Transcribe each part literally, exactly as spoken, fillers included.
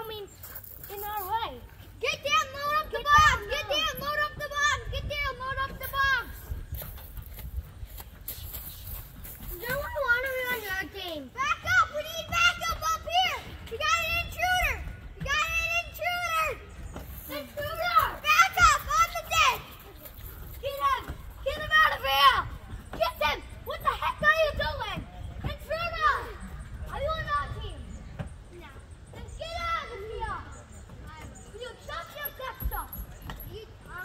coming in our way. Get down, load up the bombs! Get down, load up the bombs! Get down, load up the bombs! No one want to be on your team. Back up! We need backup up here! We got an intruder! We got an intruder! Intruder! Back up! On the deck! Get him! Get him out of here! Get him! What the heck are you doing? Intruder! Are you on our team? No. Then get out of here! Will you shut your guts up? You, uh,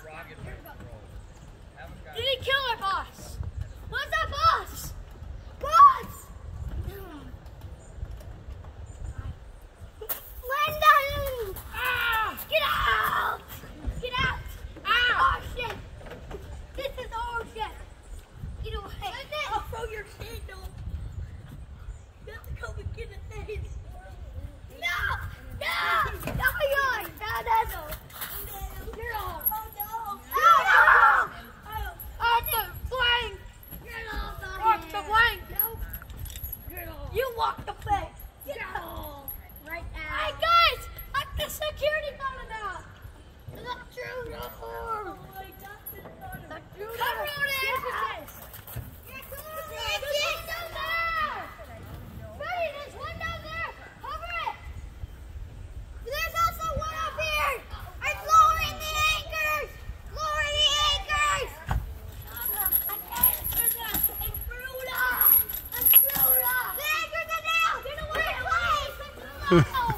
Did he kill our boss? Where's our boss? Boss! Lyndon! Ah! Get out! Get out! Ah! Oh shit! This is our shit! Get away! Lyndon! I'll throw your sandal! You have to come and get it then! No! No! No, you're! No, no, no! You're all! Oh no! Oh no! Off the flank! Get off the Off the hand. flank! Get off. You walk the plank! Get off. Right now. Hey guys! I'm the security guard now! The intruder. Oh my God! The intruder! Cover on it. Yes. You're cool. There's one down there! Freddy, there's one down there! Cover it! There's also one up here. I'm lowering the anchors. Lower the anchors. I can't! There's an intruder! Intruder! The anchors are down. Get away! Get away. Intruder!